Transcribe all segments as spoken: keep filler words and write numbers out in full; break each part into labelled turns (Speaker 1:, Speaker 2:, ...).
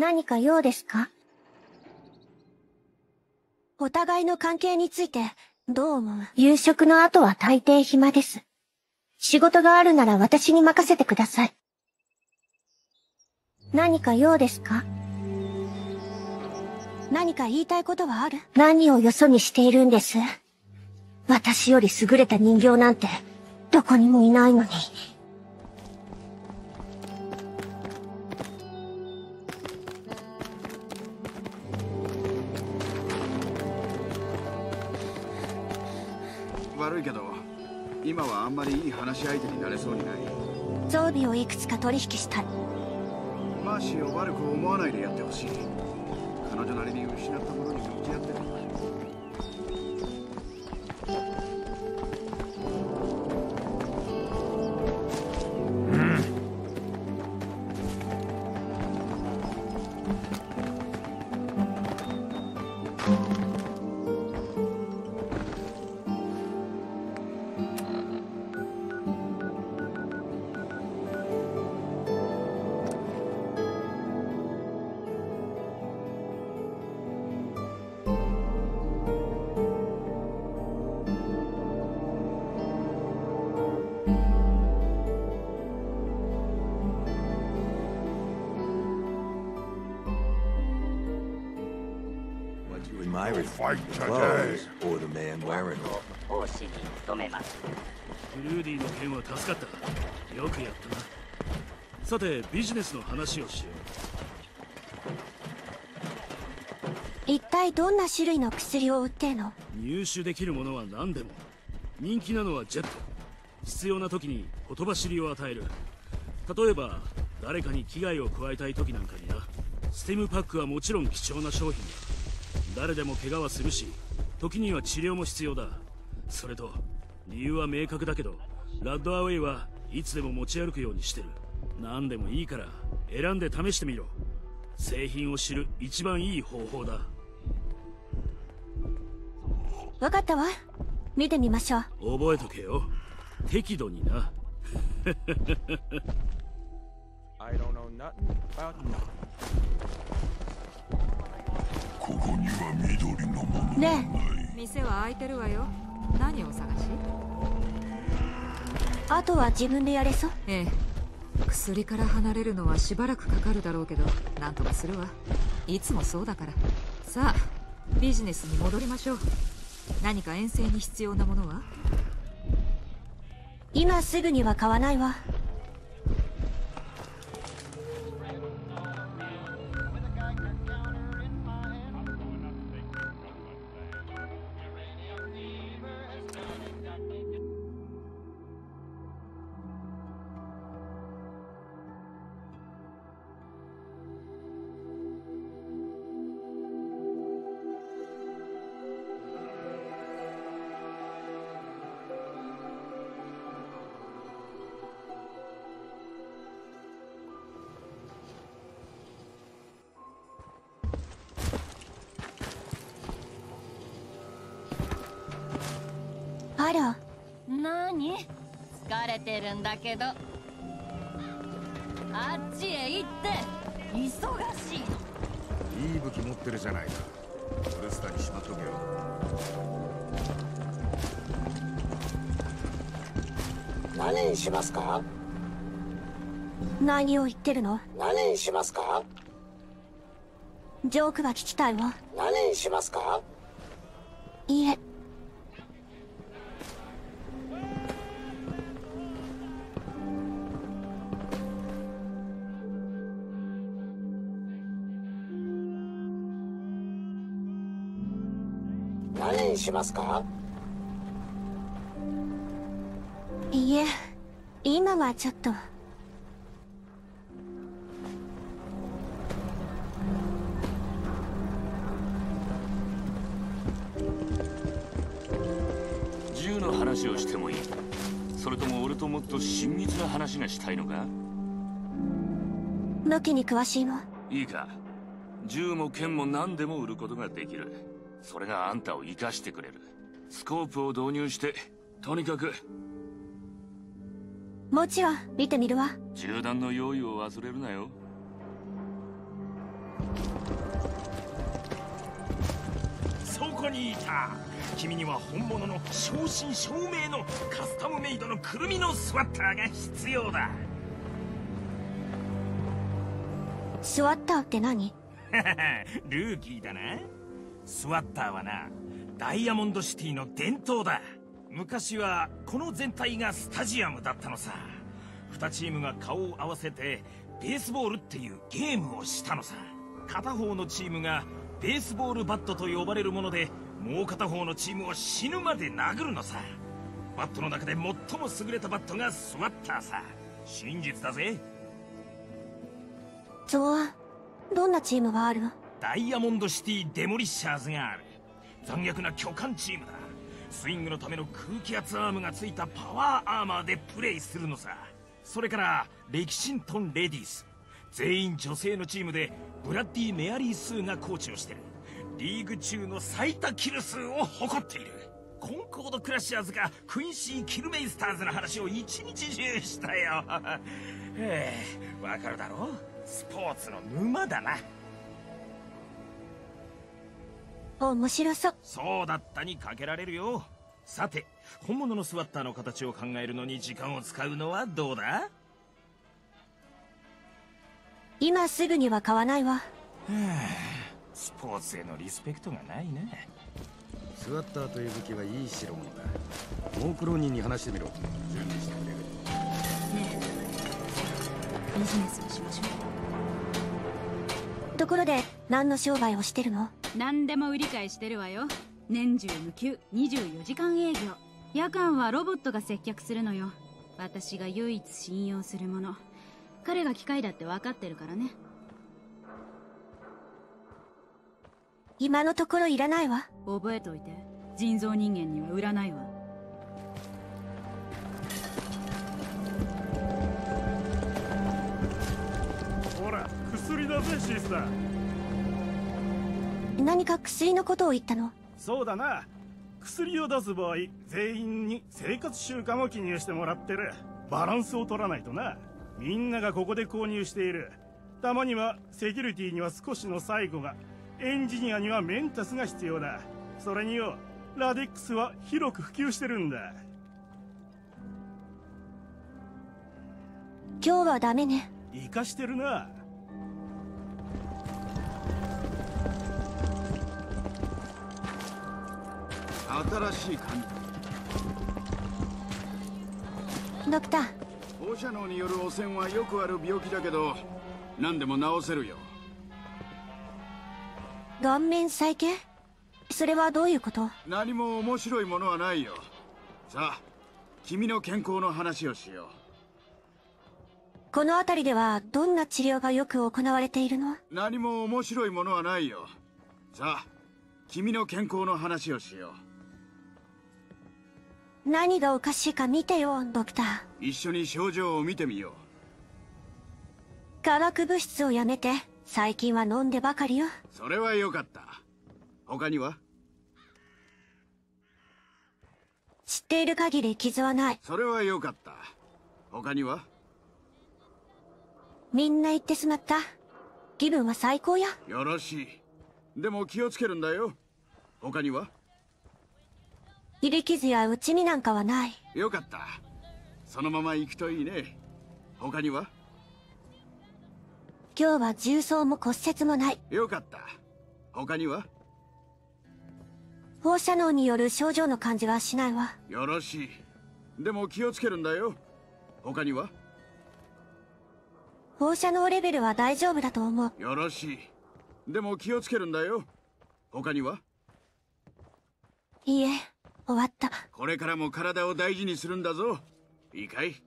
Speaker 1: 何か用ですか？お互いの関係についてどう思う？夕食の後は大抵暇です。仕事があるなら私に任せてください。何か用ですか？何か言いたいことはある？何をよそにしているんです？私より優れた人形なんてどこにもいないのに。
Speaker 2: 悪いけど今はあんまりいい話し相手になれそうにない。
Speaker 1: 装備をいくつか取引したい。
Speaker 2: マーシーを悪く思わないでやってほしい。彼女なりに失ったものに向き合ってる。
Speaker 3: Fight today.
Speaker 4: Or the man wearing them.
Speaker 5: 奉仕に努めます。
Speaker 6: フルーディの件は助かった。よくやったな。さてビジネスの話をしよ
Speaker 1: う。一体どんな種類の薬を売ってんの？
Speaker 6: 入手できるものは何でも。人気なのはジェット。必要な時に言葉尻を与える。例えば誰かに危害を加えたい時なんかにな。スティムパックはもちろん貴重な商品だ。誰でも怪我はするし、時には治療も必要だ。それと理由は明確だけど、ラッドアウェイはいつでも持ち歩くようにしてる。何でもいいから選んで試してみろ。製品を知る一番いい方法だ。
Speaker 1: わかったわ。見てみましょ
Speaker 6: う。覚えとけよ。適度にな。
Speaker 3: I don't know nothing about nothing.
Speaker 7: ここには緑のものがない。
Speaker 1: ね
Speaker 8: え、店は開いてるわよ。何をお探し？
Speaker 1: あとは自分でやれそう？
Speaker 8: ええ。薬から離れるのはしばらくかかるだろうけど、なんとかするわ。いつもそうだから。さあ、ビジネスに戻りましょう。何か遠征に必要なものは？
Speaker 1: 今すぐには買わないわ。あら。
Speaker 5: なに？疲れてるんだけど。あっちへ行って忙しいの。
Speaker 3: いい武器持ってるじゃないか。ブルスターにしまっとけよ。
Speaker 9: 何にしますか？
Speaker 1: 何を言ってるの？
Speaker 9: 何にしますか？
Speaker 1: ジョークは聞きたいわ。
Speaker 9: 何にしますか？
Speaker 1: いいえ。
Speaker 9: 何にしますか？
Speaker 1: いいえ、今はちょっと。
Speaker 10: 銃の話をしてもいい？それとも俺ともっと親密な話がしたいのか？
Speaker 1: 武器に詳しいの？
Speaker 10: いいか、銃も剣も何でも売ることができる。それがあんたを生かしてくれる。スコープを導入して、とにかく。
Speaker 1: もちろん見てみるわ。
Speaker 10: 銃弾の用意を忘れるなよ。
Speaker 4: そこにいた。君には本物の正真正銘のカスタムメイドのくるみのスワッターが必要だ。
Speaker 1: スワッターって何？
Speaker 4: ルーキーだな。スワッターはな、ダイヤモンドシティの伝統だ。昔はこの全体がスタジアムだったのさ。にチームが顔を合わせてベースボールっていうゲームをしたのさ。片方のチームがベースボールバットと呼ばれるもので、もう片方のチームを死ぬまで殴るのさ。バットの中で最も優れたバットがスワッターさ。真実だぜ。
Speaker 1: そう、どんなチームがある？
Speaker 4: ダイヤモンドシティデモリッシャーズがある。残虐な巨漢チームだ。スイングのための空気圧アームがついたパワーアーマーでプレイするのさ。それからレキシントンレディース、全員女性のチームで、ブラッディ・メアリー・スーがコーチをしてる。リーグ中の最多キル数を誇っている。コンコード・クラッシャーズがクインシー・キルメイスターズの話を一日中したよ。ええ、わかるだろう。スポーツの沼だな。
Speaker 1: 面白そう。
Speaker 4: そうだったにかけられるよ。さて、本物のスワッターの形を考えるのに時間を使うのはどうだ？
Speaker 1: 今すぐには買わないわ。
Speaker 4: スポーツへのリスペクトがないね。
Speaker 3: スワッターという武器はいい代物だ。モークロニーに話してみろ。準備してくれる。
Speaker 5: ねえ、ビジネスをしましょ
Speaker 1: う。ところで何の商売をしてるの？
Speaker 5: 何でも売り買いしてるわよ。年中無休にじゅうよじかん営業。夜間はロボットが接客するのよ。私が唯一信用するもの。彼が機械だって分かってるからね。
Speaker 1: 今のところいらないわ。
Speaker 5: 覚えといて、人造人間には売らないわ。
Speaker 11: ほら、薬だぜシスター。
Speaker 1: 何か薬のことを言ったの？
Speaker 11: そうだな。薬を出す場合、全員に生活習慣を記入してもらってる。バランスを取らないとな。みんながここで購入している。たまにはセキュリティには少しの最後が、エンジニアにはメンタスが必要だ。それによ、ラディックスは広く普及してるんだ。
Speaker 1: 今日はダメね。
Speaker 11: 生かしてるな。
Speaker 2: 新しい感
Speaker 1: じ。ドクター、
Speaker 2: 放射能による汚染はよくある病気だけど、何でも治せるよ。
Speaker 1: 顔面再建？それはどういうこと？
Speaker 2: 何も面白いものはないよ。さあ、君の健康の話をしよう。
Speaker 1: この辺りではどんな治療がよく行われているの？
Speaker 2: 何も面白いものはないよ。さあ、君の健康の話をしよう。
Speaker 1: 何がおかしいか見てよ、ドクター。
Speaker 2: 一緒に症状を見てみよ
Speaker 1: う。化学物質をやめて、最近は飲んでばかりよ。
Speaker 2: それはよかった。他には？
Speaker 1: 知っている限り傷はない。
Speaker 2: それはよかった。他には？
Speaker 1: みんな言ってしまった。気分は最高や。
Speaker 2: よろしい。でも気をつけるんだよ。他には？
Speaker 1: 切り傷や内身なんかはない。
Speaker 2: よかった。そのまま行くといいね。他には？
Speaker 1: 今日は重曹も骨折もない。
Speaker 2: よかった。他には？
Speaker 1: 放射能による症状の感じはしないわ。
Speaker 2: よろしい。でも気をつけるんだよ。他には？
Speaker 1: 放射能レベルは大丈夫だと思う。
Speaker 2: よろしい。でも気をつけるんだよ。他には？
Speaker 1: いいえ、終わった。
Speaker 2: これからも体を大事にするんだぞ。いいかい？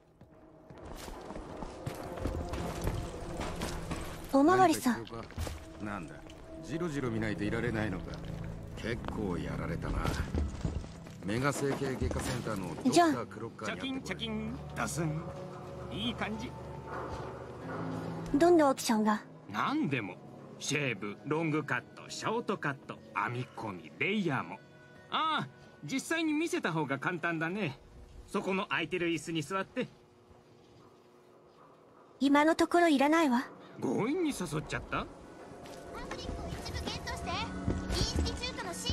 Speaker 1: おまわりさん。
Speaker 3: なんだ、ジロジロ見ないといられないのか。結構やられたな。メガ整形外科センターのドクタークロッカーに。
Speaker 4: チャキンチャキンダスン。いい感じ。
Speaker 1: どんなオプションが？
Speaker 4: 何でも。シェーブ、ロングカット、ショートカット、編み込み、レイヤーも。ああ、実際に見せた方が簡単だね。そこの空いてる椅子に座って。
Speaker 1: 今のところいらないわ。
Speaker 4: 強引に誘っちゃった？
Speaker 12: パブリックを一部ゲットして。インスティチュートの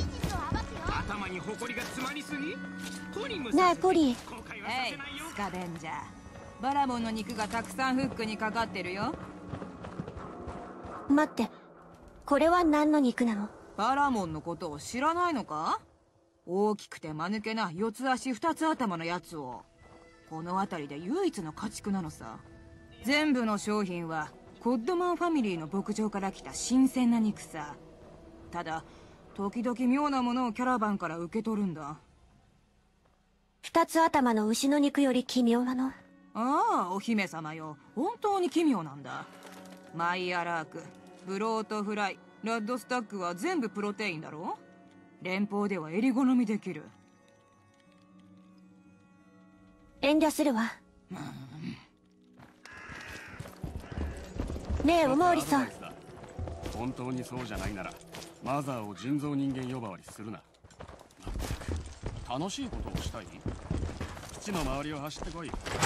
Speaker 4: に埃が詰まりすぎ。ポリム
Speaker 1: ねえポリ。
Speaker 12: えい、スカベンジャー。バラモンの肉がたくさんフックにかかってるよ。
Speaker 1: 待って、これは何の肉なの？
Speaker 12: バラモンのことを知らないのか？大きくて間抜けな四つ足二つ頭のやつを。この辺りで唯一の家畜なのさ。全部の商品はコッドマンファミリーの牧場から来た新鮮な肉さ。ただ時々妙なものをキャラバンから受け取るんだ。
Speaker 1: 二つ頭の牛の肉より奇妙なの？
Speaker 12: ああ、お姫様よ。本当に奇妙なんだ。マイアラーク、ブロートフライ、ラッドスタックは全部プロテインだろ？連邦では襟好みできる。
Speaker 1: 遠慮するわ。ねえおまわりさん。
Speaker 13: 本当にそうじゃないならマザーを人造人間呼ばわりするな。まったく楽しいことをしたい？基地の周りを走ってこい。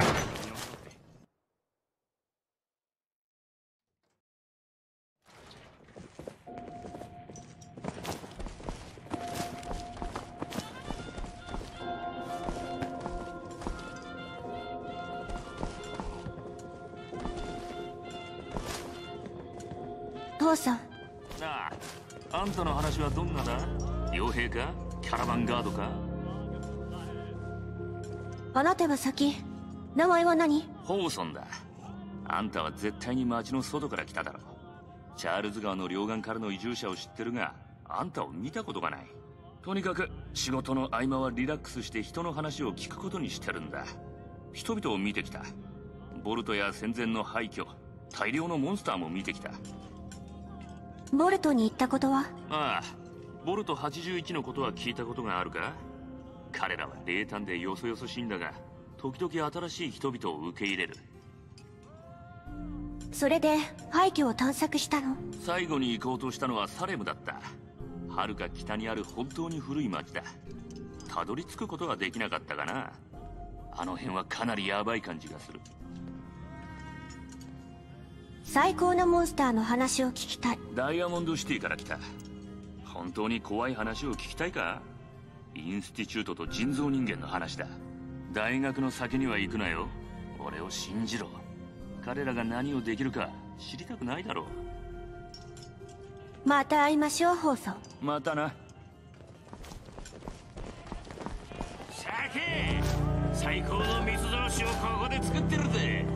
Speaker 1: 父さん。
Speaker 10: なあ、あんたの話はどんなだ？傭兵か？キャラバンガードか？
Speaker 1: あなたが先。名前は何？
Speaker 10: ホーソンだ。あんたは絶対に町の外から来ただろう。チャールズ川の両岸からの移住者を知ってるが、あんたを見たことがない。とにかく仕事の合間はリラックスして人の話を聞くことにしてるんだ。人々を見てきた。ボルトや戦前の廃墟、大量のモンスターも見てきた。
Speaker 1: ボルトに行ったことは？
Speaker 10: ああ、ボルトはちじゅういちのことは聞いたことがあるか？彼らは冷淡でよそよそしいんだが、時々新しい人々を受け入れる。
Speaker 1: それで廃墟を探索したの？
Speaker 10: 最後に行こうとしたのはサレムだった。はるか北にある本当に古い町だ。たどり着くことはできなかったがな。あの辺はかなりヤバい感じがする。
Speaker 1: 最高のモンスターの話を聞きたい。
Speaker 10: ダイヤモンドシティから来た。本当に怖い話を聞きたいか？インスティチュートと人造人間の話だ。大学の先には行くなよ。俺を信じろ。彼らが何をできるか知りたくないだろ
Speaker 1: う。また会いましょう、ホーソン。
Speaker 10: またな。
Speaker 4: 酒！最高の密造酒をここで作ってるぜ。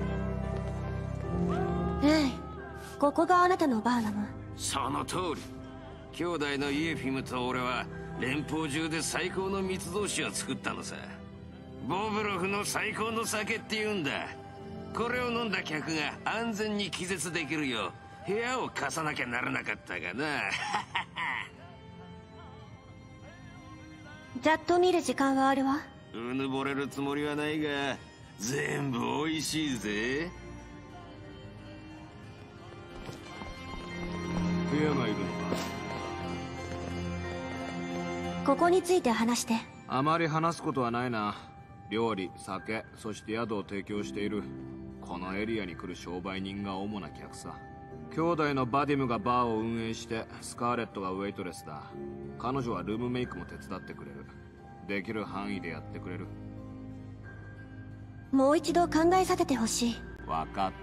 Speaker 1: ええ、ここがあなたのバーなの？
Speaker 14: その通り。兄弟のイエフィムと俺は連邦中で最高の密造酒を作ったのさ。ボブロフの最高の酒って言うんだ。これを飲んだ客が安全に気絶できるよう部屋を貸さなきゃならなかったがな。
Speaker 1: ざっと見る時間はあるわ。
Speaker 14: うぬぼれるつもりはないが全部美味しいぜ。
Speaker 13: 部屋がいるのか？
Speaker 1: ここについて話して。
Speaker 3: あまり話すことはないな。料理、酒、そして宿を提供している。このエリアに来る商売人が主な客さ。兄弟のバディムがバーを運営して、スカーレットがウェイトレスだ。彼女はルームメイクも手伝ってくれる。できる範囲でやってくれる。
Speaker 1: もう一度考えさせてほしい。
Speaker 3: わかった。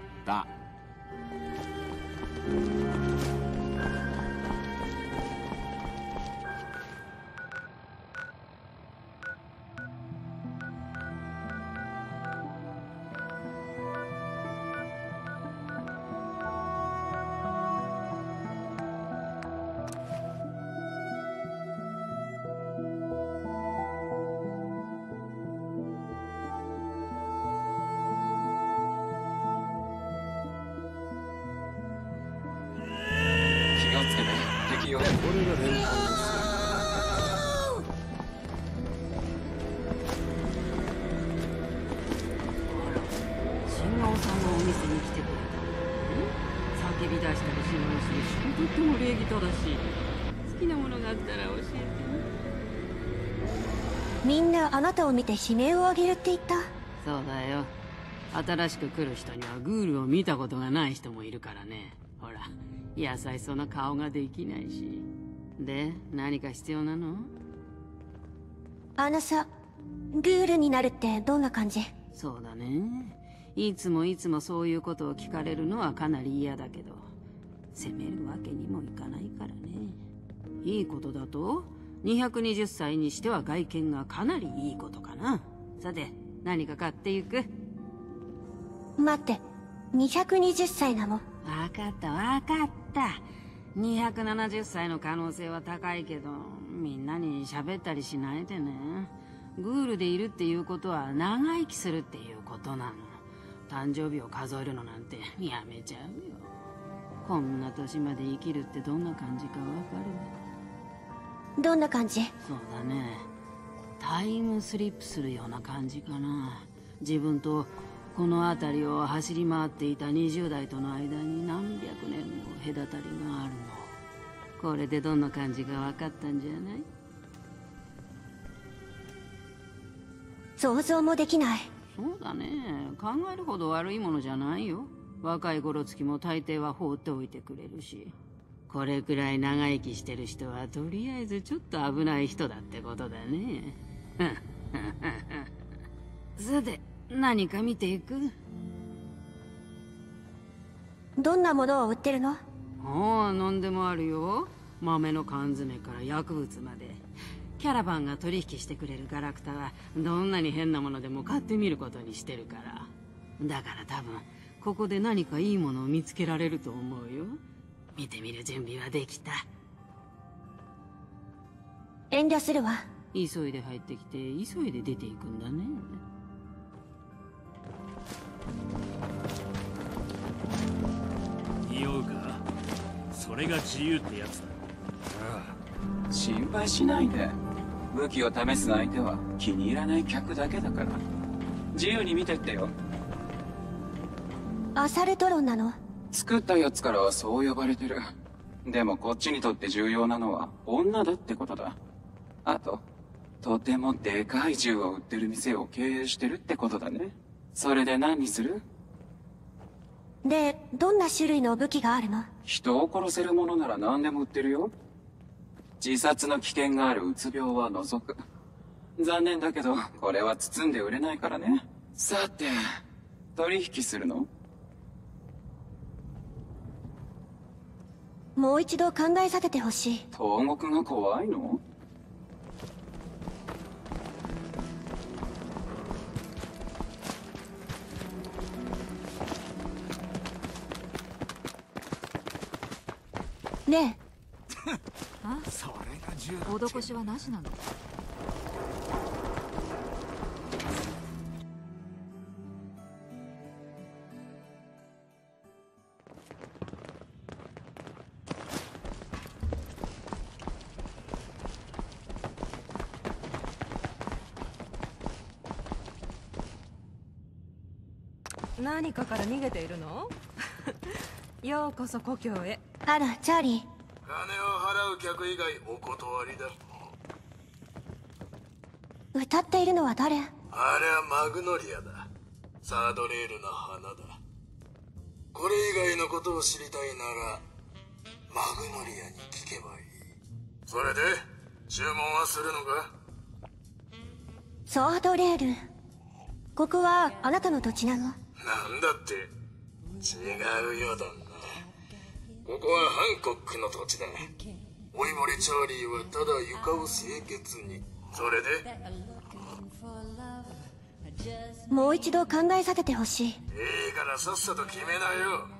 Speaker 1: みんなあなたを見て悲鳴を上げるって言った。
Speaker 15: そうだよ。新しく来る人にはグールを見たことがない人もいるからね。ほら、優しそうな顔ができないし。で、何か必要なの？
Speaker 1: あのさ、グールになるってどんな感じ？
Speaker 15: そうだね。いつもいつもそういうことを聞かれるのはかなり嫌だけど、責めるわけにもいかないからね。いいことだとにひゃくにじゅっさいにしては外見がかなりいいことかな。さて、何か買ってゆく？
Speaker 1: 待って、にひゃくにじゅっさいなの？
Speaker 15: わかったわかった。にひゃくななじゅっさいの可能性は高いけど、みんなに喋ったりしないでね。グールでいるっていうことは長生きするっていうことなの。誕生日を数えるのなんてやめちゃうよ。こんな年まで生きるってどんな感じかわか
Speaker 1: る？どんな感じ？
Speaker 15: そうだね。タイムスリップするような感じかな。自分とこの辺りを走り回っていたにじゅうだいとの間に何百年も隔たりがあるの。これでどんな感じが分かったんじゃない？
Speaker 1: 想像もできない。
Speaker 15: そうだね。考えるほど悪いものじゃないよ。若い頃つきも大抵は放っておいてくれるし、これくらい長生きしてる人はとりあえずちょっと危ない人だってことだね。さて、何か見ていく？
Speaker 1: どんなものを売ってるの？
Speaker 15: ああ、何でもあるよ。豆の缶詰から薬物まで。キャラバンが取引してくれるガラクタはどんなに変なものでも買ってみることにしてるから。だから多分ここで何かいいものを見つけられると思うよ。見てみる準備はできた。
Speaker 1: 遠慮するわ。
Speaker 15: 急いで入ってきて急いで出ていくんだね。
Speaker 6: 匂うか？それが自由ってやつだ。
Speaker 16: ああ、心配しないで。武器を試す相手は気に入らない客だけだから。自由に見てってよ。
Speaker 1: アサルトロンなの？
Speaker 16: 作ったやつからはそう呼ばれてる。でもこっちにとって重要なのは女だってことだ。あと、とてもでかい銃を売ってる店を経営してるってことだね。それで何にする？
Speaker 1: で、どんな種類の武器があるの？
Speaker 16: 人を殺せるものなら何でも売ってるよ。自殺の危険があるうつ病は除く。残念だけど、これは包んで売れないからね。さて、取引するの？
Speaker 1: もう一度考えさせてほしい。
Speaker 16: 投獄が怖いの？
Speaker 1: ねえ。
Speaker 8: あ？
Speaker 2: それが銃だ。
Speaker 8: 施しはなしなの？
Speaker 17: 何かから逃げているの？ようこそ故郷へ。
Speaker 1: あら、チャーリー。
Speaker 18: 金を払う客以外お断りだ。
Speaker 1: 歌っているのは誰？
Speaker 18: あれはマグノリアだ。サードレールの花だ。これ以外のことを知りたいならマグノリアに聞けばいい。それで注文はするのか？
Speaker 1: サードレール。ここはあなたの土地なの？
Speaker 18: なんだって違うようだな。ここはハンコックの土地だ。おいぼれチャーリーはただ床を清潔に。それで
Speaker 1: もう一度考えさせてほしい。
Speaker 18: いいからさっさと決めなよ。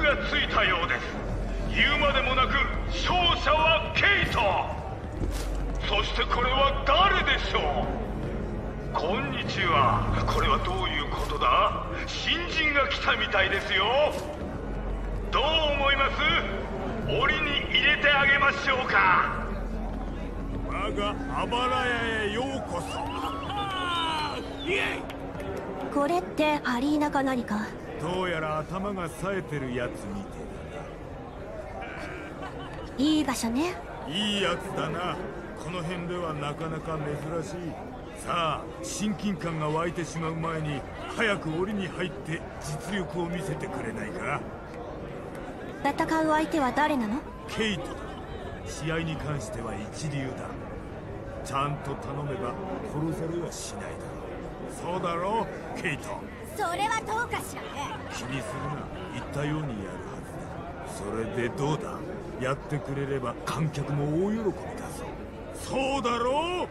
Speaker 19: がついたようです。言うまでもなく勝者はケイト。そしてこれは誰でしょう。こんにちは。これはどういうことだ。新人が来たみたいですよ。どう思います。檻に入れてあげましょうか。
Speaker 11: 我があばら屋へようこそ。イエイ。
Speaker 1: これってアリーナか何か。
Speaker 11: どうやら頭が冴えてるやつみて
Speaker 1: いい場所ね。
Speaker 11: いいやつだな。この辺ではなかなか珍しい。さあ、親近感が湧いてしまう前に早く檻に入って実力を見せてくれないか。
Speaker 1: 戦う相手は誰なの。
Speaker 11: ケイトだ。試合に関しては一流だ。ちゃんと頼めば殺されはしないだろう。そうだろう、ケイト。
Speaker 20: それはどうかしらね。
Speaker 11: 気にするな。言ったようにやるはずだ。それでどうだ。やってくれれば観客も大喜びだぞ。そうだろ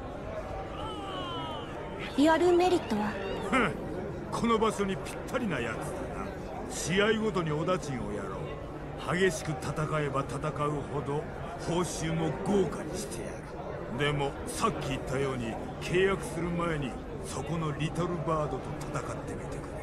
Speaker 1: う。やるメリットは。
Speaker 11: ふん、この場所にぴったりなやつだな。試合ごとにお駄賃をやろう。激しく戦えば戦うほど報酬も豪華にしてやる。でもさっき言ったように契約する前にそこのリトルバードと戦ってみてく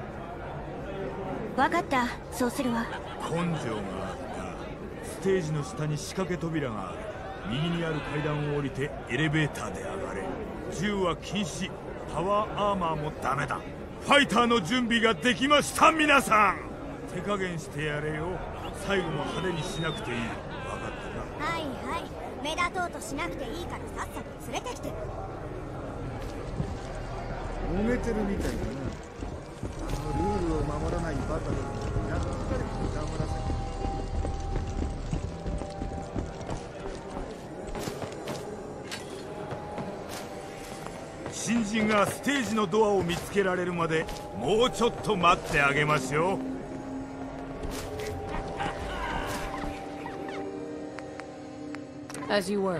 Speaker 1: れ。分かった。そうするわ。
Speaker 11: 根性があった。ステージの下に仕掛け扉がある。右にある階段を降りてエレベーターで上がれ。銃は禁止。パワーアーマーもダメだ。ファイターの準備ができました。皆さん手加減してやれよ。最後も派手にしなくていい。分かったか。
Speaker 20: はいはい、目立とうとしなくていいからさっさと連れてきて。
Speaker 2: 揉めてるみたいだな。あのルールを守らないバトルにやっぱり黙らせて。
Speaker 11: 新人がステージのドアを見つけられるまでもうちょっと待ってあげますよ。
Speaker 21: As you were.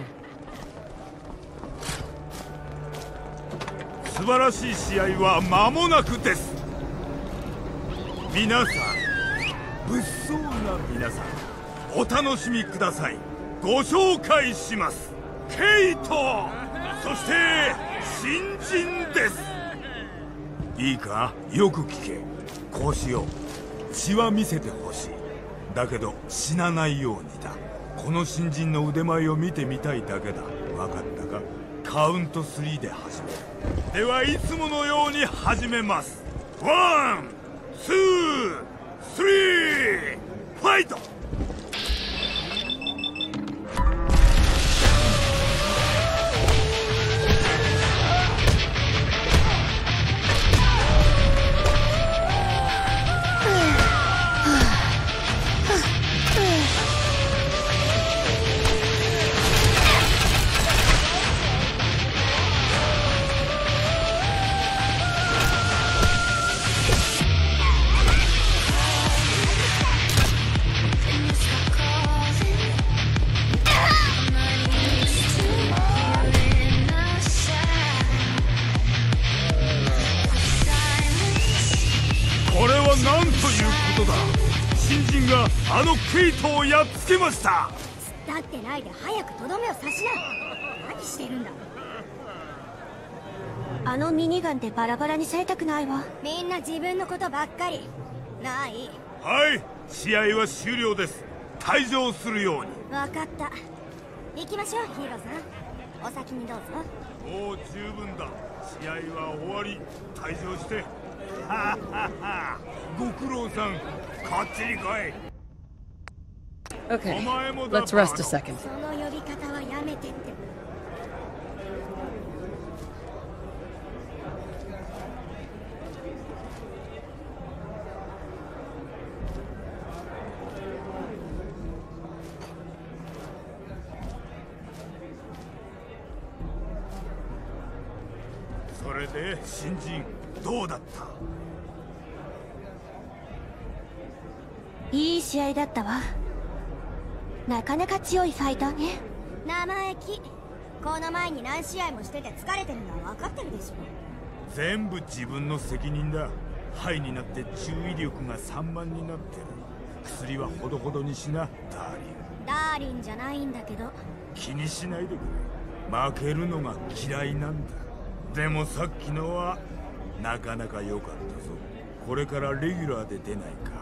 Speaker 11: 素晴らしい試合は間もなくです。皆さん、物騒な皆さん、お楽しみください。ご紹介します。ケイト、そして新人です。いいか、よく聞け。こうしよう。血は見せてほしい。だけど死なないようにだ。この新人の腕前を見てみたいだけだ。分かったか。カウントスリーで始める。ではいつものように始めます。ワン、ツー、スリー、ファイト。なんということだ。新人があのケイトをやっつけました。
Speaker 20: 突っ立ってないで早くとどめを刺しな。何してるんだ。
Speaker 1: あのミニガンでバラバラにされたくないわ。
Speaker 20: みんな自分のことばっかり。ない。
Speaker 11: はい、試合は終了です。退場するように。
Speaker 20: 分かった。行きましょう、ヒーローさん。お先にどうぞ。
Speaker 11: もう十分だ。試合は終わり。退場して。ははは。ご苦労さん、こっちに来い。
Speaker 21: Okay, let's rest a second.
Speaker 20: その呼び方はやめてって。
Speaker 11: それで新人どうだった？
Speaker 1: いい試合だったわ。なかなか強いファイターね。
Speaker 20: 生意気。この前に何試合もしてて疲れてるのは分かってるでしょ。
Speaker 11: 全部自分の責任だ。ハイになって注意力が散漫になってる。
Speaker 2: 薬はほどほどにしな、ダーリン。
Speaker 20: ダーリンじゃないんだけど。
Speaker 2: 気にしないでくれ。負けるのが嫌いなんだ。でもさっきのはなかなか良かったぞ。これからレギュラーで出ないか。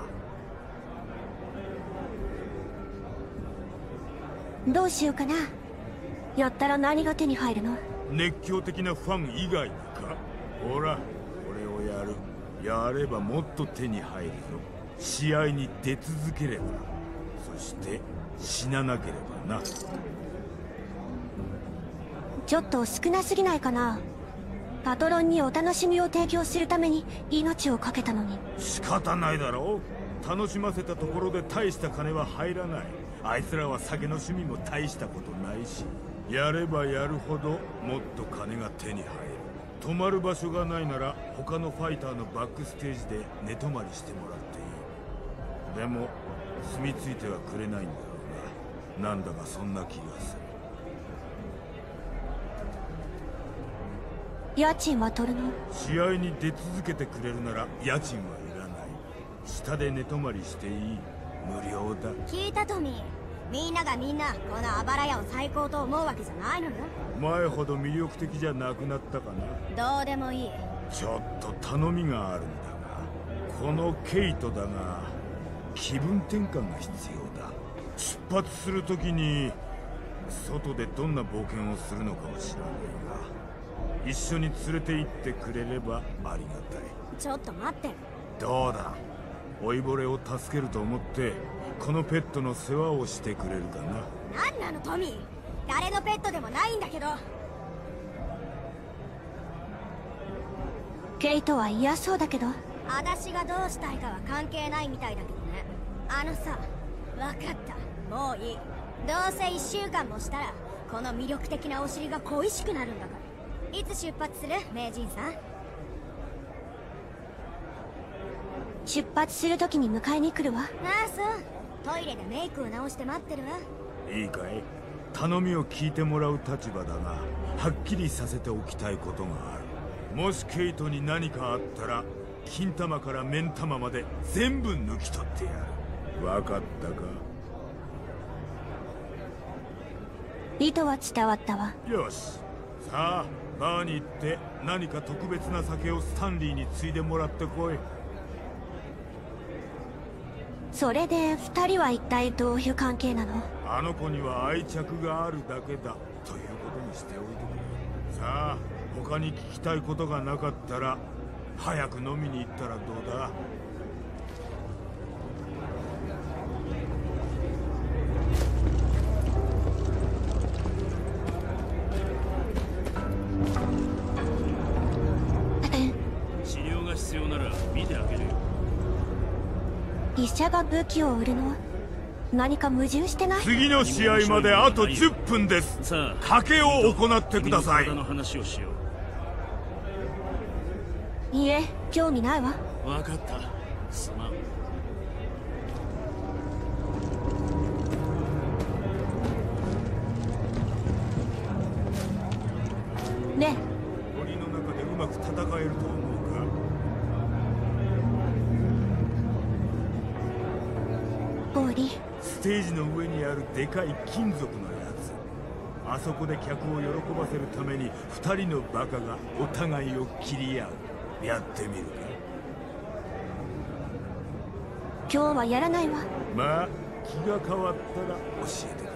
Speaker 1: どうしようかな。やったら何が手に入るの？
Speaker 2: 熱狂的なファン以外にか。ほら、これをやる。やればもっと手に入るぞ。試合に出続ければ、そして死ななければな。
Speaker 1: ちょっと少なすぎないかな。パトロンにお楽しみを提供するために命を懸けたのに。
Speaker 2: 仕方ないだろう。楽しませたところで大した金は入らない。あいつらは酒の趣味も大したことないし、やればやるほどもっと金が手に入る。泊まる場所がないなら他のファイターのバックステージで寝泊まりしてもらっていい。でも住み着いてはくれないんだろうな。なんだかそんな気がする。
Speaker 1: 家賃は取るの？
Speaker 2: 試合に出続けてくれるなら家賃はいらない。下で寝泊まりしていい。無料だ。
Speaker 20: 聞いたトミー。みんながみんなこのあばら屋を最高と思うわけじゃないのよ。
Speaker 2: 前ほど魅力的じゃなくなったかな。
Speaker 20: どうでもいい。
Speaker 2: ちょっと頼みがあるんだが、このケイトだが気分転換が必要だ。出発するときに外でどんな冒険をするのかは知らないが、一緒に連れて行ってくれればありがたい。
Speaker 20: ちょっと待って。
Speaker 2: どうだ、老いぼれを助けると思ってこのペットの世話をしてくれるかな。
Speaker 20: 何なのトミー。誰のペットでもないんだけど。
Speaker 1: ケイトは嫌そうだけど。
Speaker 20: 私がどうしたいかは関係ないみたいだけどね。あのさ、分かった。もういい。どうせいっしゅうかんもしたらこの魅力的なお尻が恋しくなるんだから。いつ出発する名人さん？
Speaker 1: 出発するときに迎えに来るわ。
Speaker 20: ああそう。トイレでメイクを直して待ってるわ。
Speaker 2: いいかい。頼みを聞いてもらう立場だが、はっきりさせておきたいことがある。もしケイトに何かあったら金玉から目ん玉まで全部抜き取ってやる。分かったか？
Speaker 1: 意図は伝わったわ。
Speaker 2: よし、さあバーに行って何か特別な酒をスタンリーについでもらってこい。
Speaker 1: それで二人は一体どういう関係なの？
Speaker 2: あの子には愛着があるだけだということにしておいてくれ。さあ他に聞きたいことがなかったら早く飲みに行ったらどうだ？
Speaker 6: 治療が必要なら見てあげるよ。
Speaker 1: 医者が武器を売るの？何か矛盾してない？
Speaker 2: 次の試合まであとじゅっぷんです。
Speaker 6: さあ、
Speaker 2: 賭けを行ってください。
Speaker 6: 体の話をしよう。
Speaker 1: いいえ、興味ないわ。
Speaker 6: 分かった。すまん。
Speaker 1: ね
Speaker 2: え、檻の中でうまく戦えると思うか？
Speaker 1: ボーリー。
Speaker 2: ステージの上にあるでかい金属のやつ。あそこで客を喜ばせるために二人のバカがお互いを切り合う。やってみるか？
Speaker 1: 今日はやらないわ。
Speaker 2: まあ気が変わったら教えてくれ。